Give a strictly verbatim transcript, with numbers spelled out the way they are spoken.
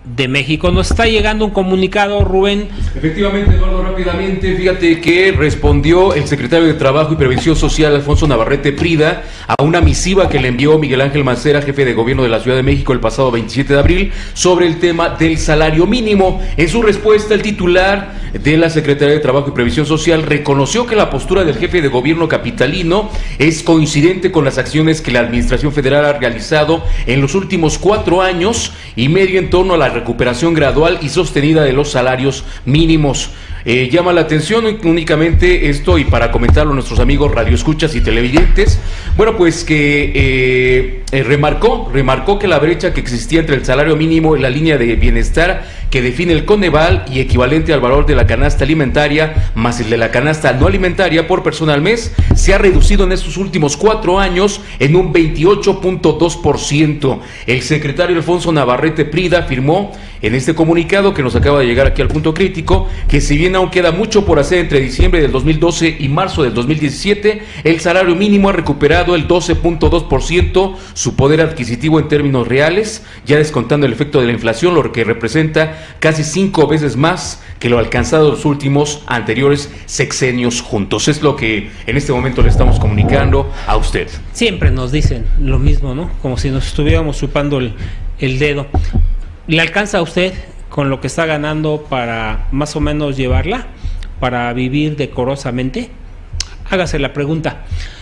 de México. Nos está llegando un comunicado, Rubén. Efectivamente, Eduardo, rápidamente, fíjate que respondió el secretario de Trabajo y Previsión Social, Alfonso Navarrete Prida, a una misiva que le envió Miguel Ángel Mancera, jefe de gobierno de la Ciudad de México, el pasado veintisiete de abril, sobre el tema del salario mínimo. En su respuesta, el titular de la Secretaría de Trabajo y Previsión Social reconoció que la postura del jefe de gobierno capitalino es coincidente con las acciones que la Administración Federal ha realizado en los últimos cuatro años y medio en torno a la recuperación gradual y sostenida de los salarios mínimos. Eh, llama la atención únicamente esto, y para comentarlo a nuestros amigos radioescuchas y televidentes, bueno, pues que eh, eh, remarcó, remarcó que la brecha que existía entre el salario mínimo y la línea de bienestar que define el Coneval y equivalente al valor de la canasta alimentaria más el de la canasta no alimentaria por persona al mes se ha reducido en estos últimos cuatro años en un veintiocho punto dos por ciento. El secretario Alfonso Navarrete Prida afirmó en este comunicado que nos acaba de llegar aquí al punto crítico que si bien aún queda mucho por hacer entre diciembre del dos mil doce y marzo del dos mil diecisiete, el salario mínimo ha recuperado el doce punto dos por ciento su poder adquisitivo en términos reales, ya descontando el efecto de la inflación, lo que representa casi cinco veces más que lo alcanzado en los últimos anteriores sexenios juntos. Es lo que en este momento le estamos comunicando a usted. Siempre nos dicen lo mismo, ¿no? Como si nos estuviéramos chupando el, el dedo. ¿Le alcanza a usted con lo que está ganando para más o menos llevarla, para vivir decorosamente? Hágase la pregunta.